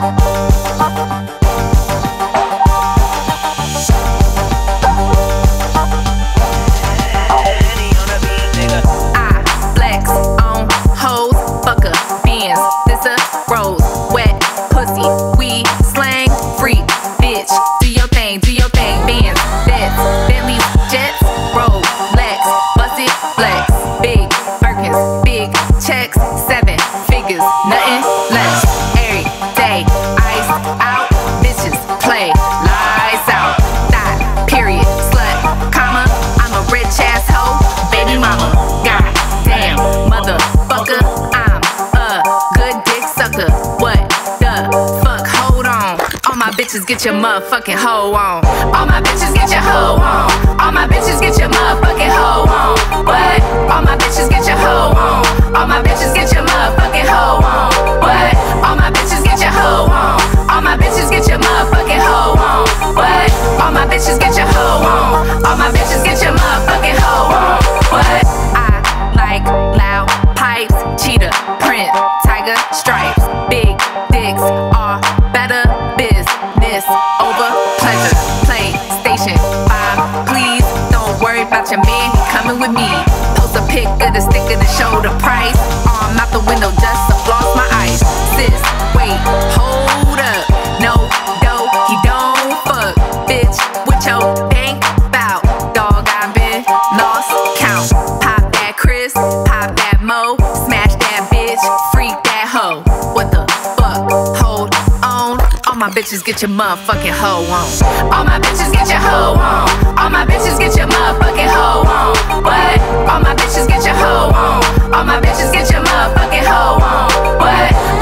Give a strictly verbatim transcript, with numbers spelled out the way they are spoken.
Bitches get your motherfucking hoe on. All my bitches get your hoe on. All my bitches get your motherfucking hoe on. What? All my bitches get your hoe on. All my bitches get your motherfucking hoe on. What? All my bitches get your hoe on. All my bitches get your motherfucking hoe on. What? All my bitches get your hoe on. All my bitches get your motherfucking hoe on. What? I like loud pipes, cheetah, print, tiger, stripes, big dicks are better business over pleasure. PlayStation five, please don't worry about your man, he coming with me. Post a pic of the sticker to show the price. Arm out the window just to floss my ice. Sis, wait, hold up, no dough, he don't fuck. Bitch, what your bank bout? Dog, I've been lost count. Pop that Chris, pop that Mo, smash that bitch, freak that hoe. What the fuck? Hold on. All my bitches get your motherfucking hoe on. All my bitches get your hoe on. All my bitches get your motherfucking hoe on. What? All my bitches get your hoe on. All my bitches get your motherfucking hoe on. What?